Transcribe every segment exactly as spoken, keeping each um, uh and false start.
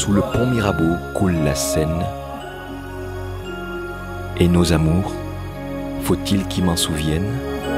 sous le pont Mirabeau coule la Seine. Et nos amours, faut-il qu'ils m'en souviennent?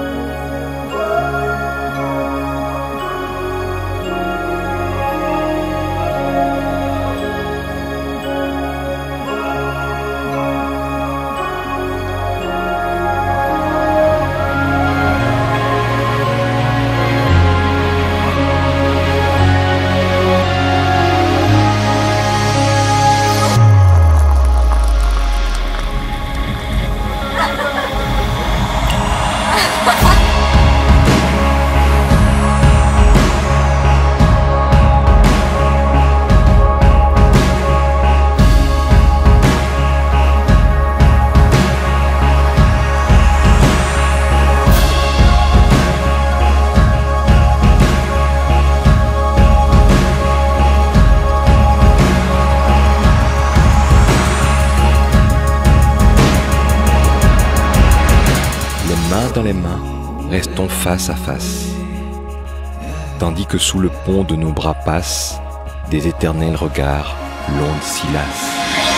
Dans les mains, restons face à face, tandis que sous le pont de nos bras passent des éternels regards, l'onde s'y lasse.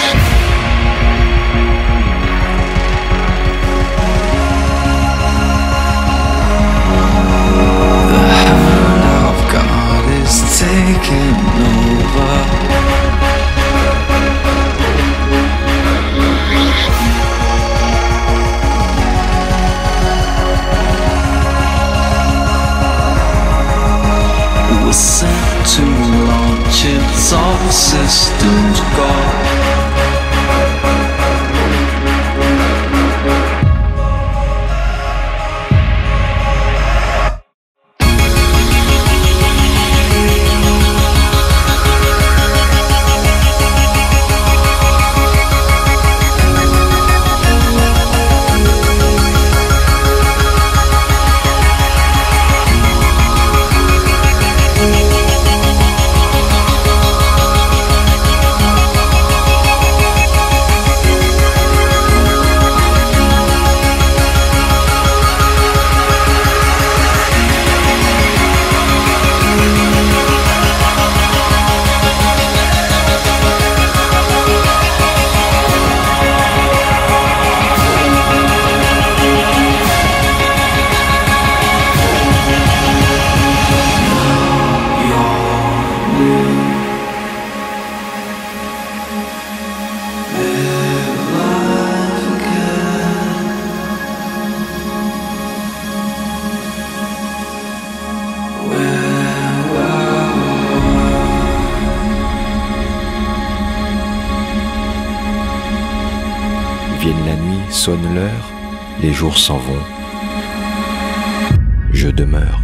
The hand of God is taking over. Sent to launch its all systems go. Vienne la nuit, sonne l'heure, les jours s'en vont. Je demeure.